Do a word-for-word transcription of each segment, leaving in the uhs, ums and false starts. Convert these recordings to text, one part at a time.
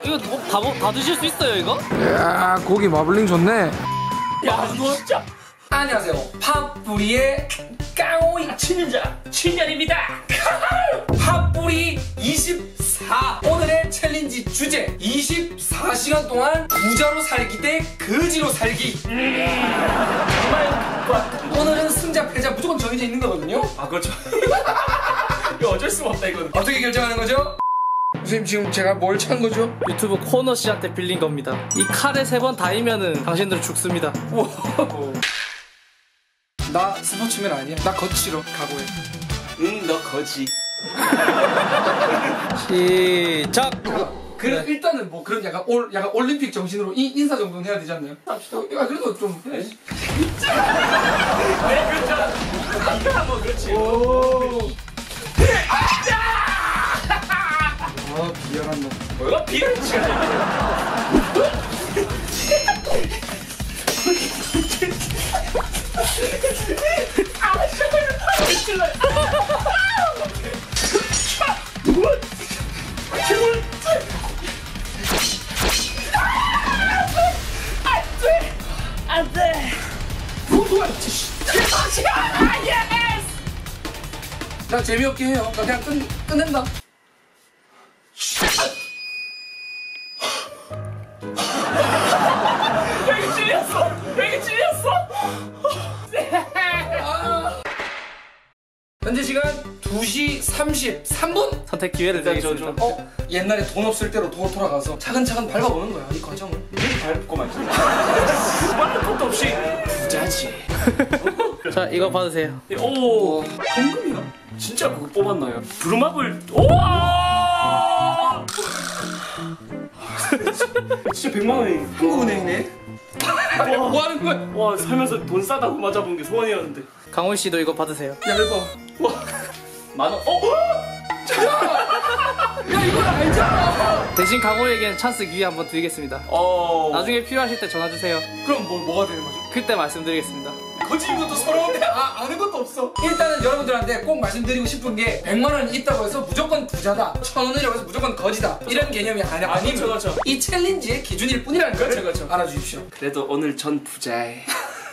이거 다, 다 드실 수 있어요 이거? 야 고기 마블링 좋네. 야 너 진짜. 안녕하세요. 팥뿌리의 까오이 친자 친년입니다. 팥뿌리 이십사. 오늘의 챌린지 주제 이십사 시간 동안 부자로 살기 대 거지로 살기. 정말 오늘은 승자 패자 무조건 정해져 있는 거거든요. 아 그렇죠. 이거 어쩔 수가 없다 이거는. 어떻게 결정하는 거죠? 선생님 지금 제가 뭘 찬 거죠? 유튜브 코너 씨한테 빌린 겁니다. 이 칼에 세 번 닿으면은 당신들은 죽습니다. 우와. 나 스포츠맨 아니야. 나 거치로 각오해. 응 너 거지. 시작. 그래 일단은 뭐 그런 약간 올 약간 올림픽 정신으로 이 인사 정도는 해야 되지 않나요? 아 그래도 좀 해야지. 네 그렇죠. 아까 뭐 그렇지. 오. 아 비열한 놈. 뭐가 비열지? 아 싫어. 안돼. 나 재미없게 해요. 나 그냥 끝 끝낸다. 여기 찔렸어. 여기 찔렸어. 현재 시간 두 시 삼십삼 분. 선택 기회를 드리겠습니다. 어? 옛날에 돈 없을 때로 도 돌아가서 차근차근 밟아보는 거야 이 과정을. 밟고 말지. 밟을 것도 없이 부자지. 자 이거 받으세요. 오 현금이야? 진짜 그거 뽑았나요? 브루마블. 우와! 진짜 백만 원이 한국은행이네. 뭐 하는 거야? 와 살면서 돈 싸다고 맞아본 게 소원이었는데. 강훈 씨도 이거 받으세요. 야 이거 와 만 원. 어? 야 이걸 알잖아. 대신 강호에겐 찬스 기회 한번 드리겠습니다. 어. 나중에 필요하실 때 전화 주세요. 그럼 뭐 뭐가 되는 거죠? 그때 말씀드리겠습니다. 거짓인 것도 서러운데 아, 아는 것도 없어. 일단은 여러분들한테 꼭 말씀드리고 싶은 게 백만 원이 있다고 해서 무조건 부자다, 천 원이라고 해서 무조건 거지다 이런 개념이 아니, 아, 아니면 그렇죠, 그렇죠. 이 챌린지의 기준일 뿐이라는 그렇죠, 걸 그렇죠. 알아주십시오. 그래도 오늘 전 부자에.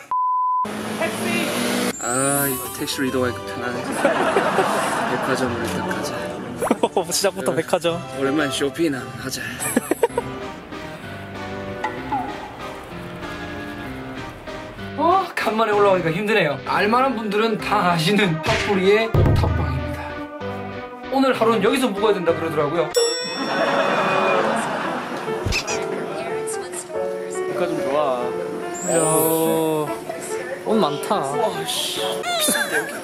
아 이거 택시로 이동하니까 편하네. 백화점으로 일단 가자. 시작부터 백화점. 오랜만에 쇼핑이나 하자. 어, 간만에 올라오니까 힘드네요. 알만한 분들은 다 아시는 팥뿌리의 옥탑방입니다. 오늘 하루는 여기서 묵어야 된다 그러더라고요. 백화점 좋아. 이야, 옷 많다. 와, 씨. 비싼데 여기.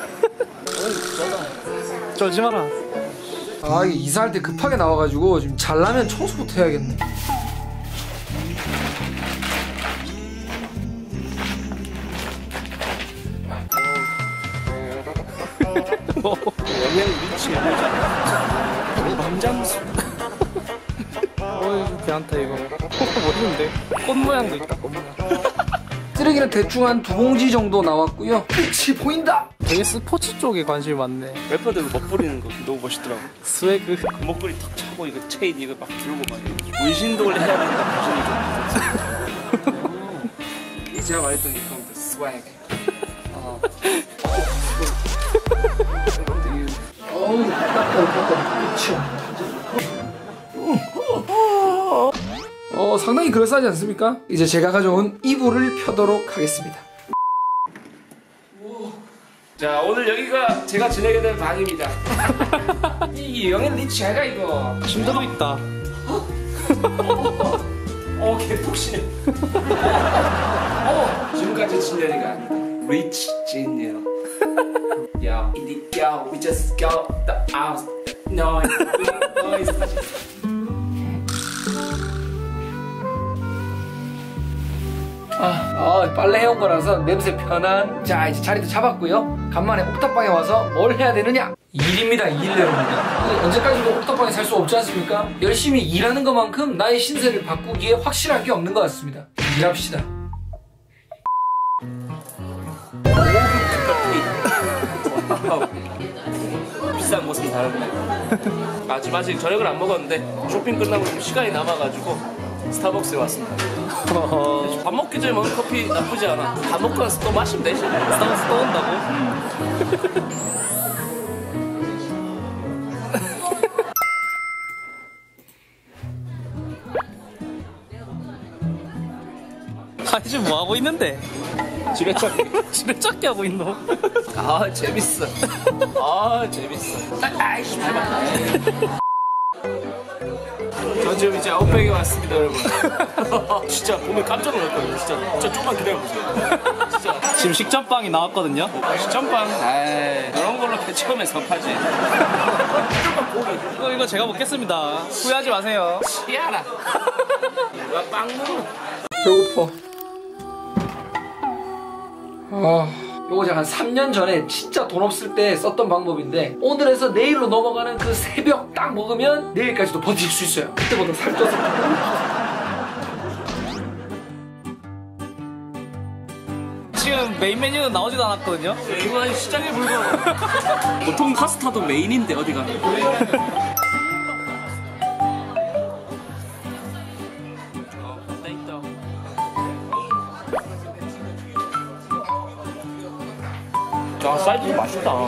쫄지 마라. 아, 이게 이사할 때 급하게 나와가지고 지금 잘라면 청소부터 해야겠네. 영양 위치에 밤잠수. 어이 괜찮다 이거. 멋있는데? 꽃 모양도 있다. 꽃 모양. 쓰레기는 대충 한 두 봉지 정도 나왔고요. 빛이 보인다. 되게 스포츠 쪽에 관심이 많네. 래퍼들 먹 뿌리는 거 너무 멋있더라고. 스웨그. 그 목걸이 탁 차고 이거 체인 이거 막 들고 막 문신동을 해야 된다. 무슨 이게 제가 말했던 게 그건 스웩. 어. 어우, 그렇죠. 어, 상당히 그럴싸하지 않습니까? 이제 제가 가져온 이불을 펴도록 하겠습니다. 자 오늘 여기가 제가 지내게 될 방입니다. 이 영앤 리치아가 이거. 침대도 있다. 어 개폭신해. 어 지금까지 진열이가 아니다. 리치 진열. Yo, in the yo, we just go the house. No, noise. 아, 아, 빨래 해온 거라서 냄새 편한. 자, 이제 자리도 잡았고요. 간만에 옥탑방에 와서 뭘 해야 되느냐? 일입니다, 일 여러분. 언제까지도 옥탑방에 살 수 없지 않습니까? 열심히 일하는 것만큼 나의 신세를 바꾸기에 확실한 게 없는 것 같습니다. 일합시다. 비싼 비싼 곳은 다른데. 아직 아직 저녁을 안 먹었는데 쇼핑 끝나고 좀 시간이 남아가지고 스타벅스에 왔습니다. 밥 먹기 전에 먹는 커피 나쁘지 않아. 밥 먹고 나서 또 마시면 되지. 스타벅스 또 온다고? 아니 지금 뭐 하고 있는데? 지뢰찾기. 지뢰찾기 하고 있노? 아 재밌어. 아 재밌어. 아이씨 밟았다. 저 지금 이제 아웃백에 왔습니다 여러분. 진짜 보면 깜짝 놀랄 거예요. 진짜 진짜 조금만 기다려보세요. 진짜 지금 식전빵이 나왔거든요? 식전빵 에이 이런 걸로 처음에 섭하지. 이거, 이거 제가 먹겠습니다. 후회하지 마세요. 희야라. 누가 빵 먹어. 배고파. 아, 요거 제가 한 삼 년 전에 진짜 돈 없을 때 썼던 방법인데 오늘에서 내일로 넘어가는 그 새벽 딱 먹으면 내일까지도 버틸 수 있어요. 그때보다 살쪄서 지금 메인 메뉴는 나오지도 않았거든요? 이거 아직 시장에 불과. 보통 파스타도 메인인데 어디가? 야 사이즈도 맛있다.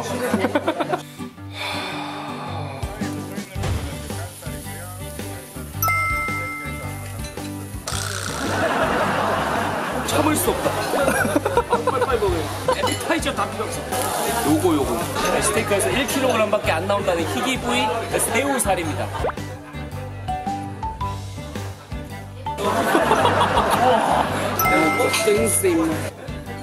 참을 수 없다. 빨리빨리 먹어요. 에피타이저 다 필요 없어. 요거 요거 스테이크에서 일 킬로그램밖에 안 나온다는 희귀 부위 새우살입니다. 우와 내가 땡스 입맛.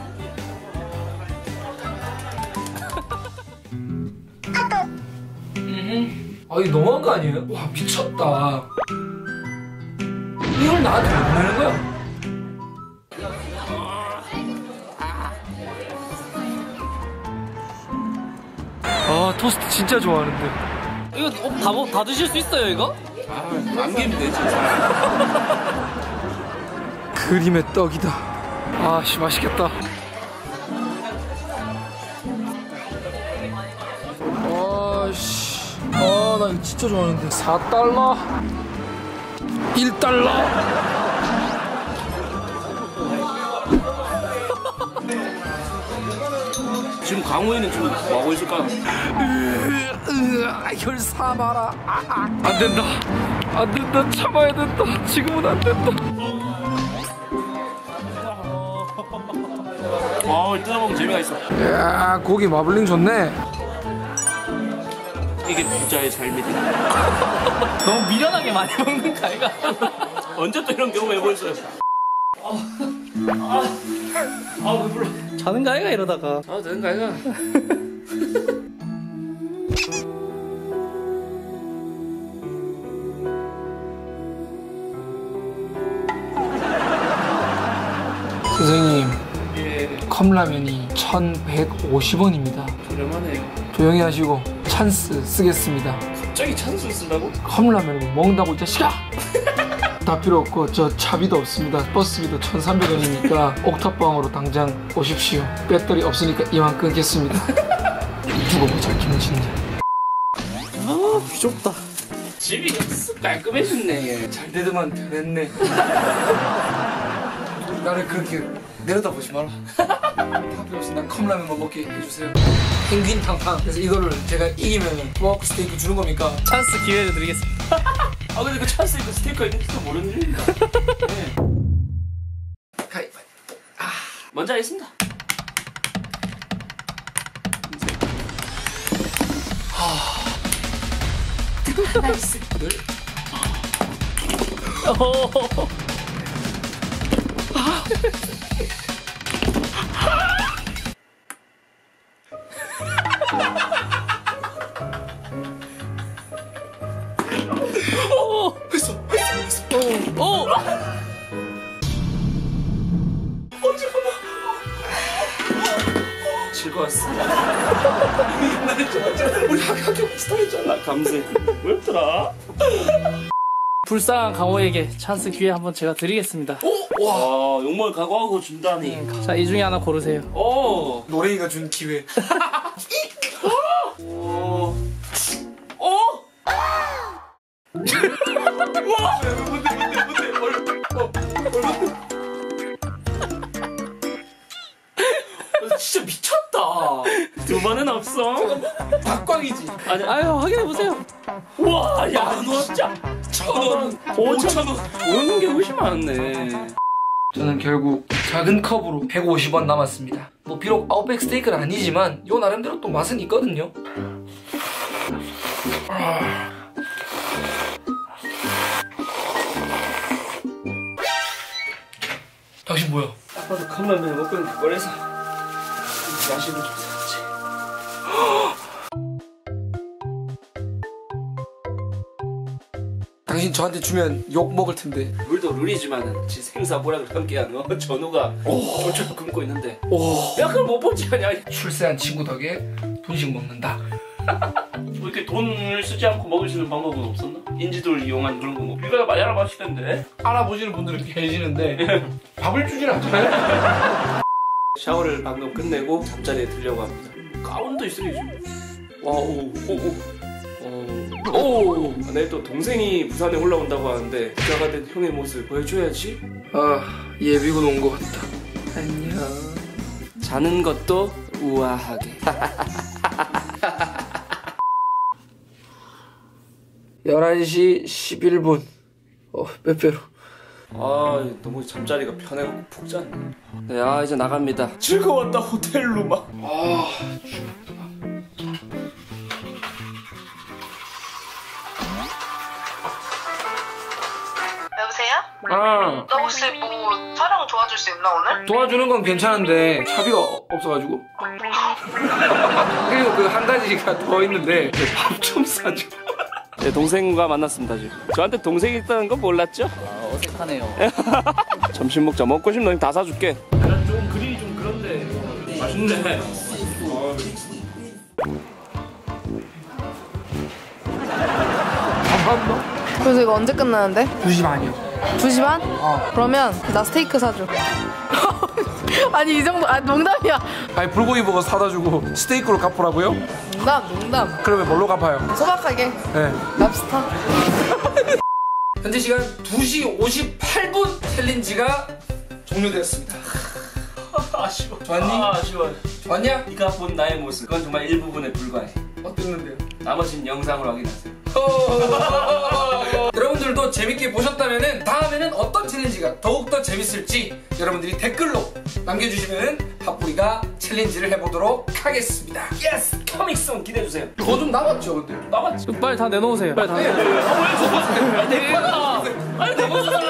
아 이거 너무한 거 아니에요? 와 미쳤다. 이걸 나한테 왜 보내는 거야? 아 토스트 진짜 좋아하는데. 이거 다, 먹- 다 드실 수 있어요 이거? 아 남기면 되지. 그림의 떡이다. 아씨 맛있겠다. 아씨 아 나 이거 진짜 좋아하는데. 사 달러 일 달러 지금 강호이는 지금 뭐하고 있을까요? 혈 사마라. 아, 아. 안 된다 안 된다 참아야 된다. 지금은 안 된다. 아 뜯어먹으면 재미가 있어. 야 고기 마블링 좋네. 이게 부자의 삶이다. 너무 미련하게 많이 먹는 거 아이가? 언제 또 이런 경우 해보셨어요? 아왜 불러? 자는 거 아이가 이러다가. 아 되는 거 아이가? 선생님 예 컵라면이 천백오십 원입니다. 저렴하네요. 조용히 하시고 찬스 쓰겠습니다. 갑자기 찬스 쓴다고? 컵라면을 먹는다고 이 자식아! 다 필요 없고 저 차비도 없습니다. 버스비도 천삼백 원이니까 옥탑방으로 당장 오십시오. 배터리 없으니까 이만 끊겠습니다. 누가 뭐 잘 김치인지. 아 귀엽다. 집이 쓱 깔끔해졌네. 잘 되더만 변했네. 나를 그렇게 내려다보지 마라. 다 필요 없어. 난 컵라면만 먹게 해주세요. 펭귄 탕탕. 그래서 이거를 제가 이기면 토마호크 스테이크 주는 겁니까? 찬스 기회를 드리겠습니다. 아 근데 그 찬스 있고 스테이크가 있는지도 모르는 일입니다. 네. 가위바위보. 먼저 하겠습니다. 나이스. 늘. 오. 오. 했어 했어 했어. 오. 오. 즐거웠습니다. 우리 학교 스타일이잖아. 감세. 왜였더라? 불쌍한 강호에게 찬스 기회 한번 제가 드리겠습니다. 와 욕먹을 각오하고 준다니. 자, 이 중에 하나 고르세요. 오. 노랭이가 준 기회. 오. 없어. 닭광이지. 아니, 아유 확인해보세요. 우와, 야, 너 진짜 천 원, 오천 원. 오는 게 훨씬 많네. 저는 결국 작은 컵으로 백오십 원 남았습니다. 뭐 비록 아웃백 스테이크는 아니지만 요 나름대로 또 맛은 있거든요. 아... 당신 뭐야? 딱 봐도 컵라면 먹고 있는 거래서 맛있는 좀 사왔지. 당신 저한테 주면 욕 먹을 텐데. 룰도 룰이지만은 지 생사보락을 함께한 어? 전우가 쫄쫄 굶고 있는데 오. 야 그걸 못 보지 않냐. 출세한 친구 덕에 분식 먹는다. 뭐 이렇게 돈을 쓰지 않고 먹을 수 있는 방법은 없었나? 인지도를 이용한 그런 거 뭐 우리가 많이 알아봤시던데. 알아보시는 분들은 계시는데 밥을 주진 않잖아요. 샤워를 방금 끝내고 잠자리에 들려고 합니다. 가운도 있으리지. 와우 오오 오. 내일 또 동생이 부산에 올라온다고 하는데 부자가 된 형의 모습을 보여줘야지. 아 예비군 온 것 같다. 안녕. 자는 것도 우아하게. 열한 시 십일 분. 어, 빼빼로. 아 너무 잠자리가 편해갖고 푹 잤네. 네, 아 이제 나갑니다. 즐거웠다 호텔로 막. 아, 여보세요? 아 너 혹시 뭐 촬영 도와줄 수 있나 오늘? 도와주는 건 괜찮은데 차비가 어- 없어가지고. 그리고 그 한 가지가 더 있는데 밥 좀 사줘. 네, 동생과 만났습니다 지금. 저한테 동생이 있다는 건 몰랐죠? 아, 어색하네요. 점심 먹자. 먹고 싶으면 다 사줄게. 난 좀 그림이 좀 그런데 맛있네. 그래서 이거 언제 끝나는데? 두 시 반이요. 두 시 반? 어. 그러면 나 스테이크 사줘. 아니 이 정도, 아 농담이야. 아니 불고기 버거 사다 주고 스테이크로 갚으라고요? 농담, 농담. 그러면 뭘로 갚아요? 소박하게. 네. 랍스터. 현재 시간 두 시 오십팔 분 챌린지가 종료되었습니다. 아쉬워. 좋았니? 아, 아쉬워. 좋았냐? 네가 본 나의 모습 그건 정말 일부분에 불과해. 어땠는데요? 나머지는 영상으로 확인하세요. 여러분들도 재밌게 보셨다면 다음에는 어떤 챌린지가 더욱더 재밌을지 여러분들이 댓글로 남겨주시면 핫뿌리가 챌린지를 해보도록 하겠습니다. 예스! 커믹송 기대해주세요. 더 좀 남았죠 근데? 나갔지. 빨리 다 내놓으세요. 빨리 다 내놓으세요. 아, 왜 저거? 아니, 내 거다. 아니, 내 거다.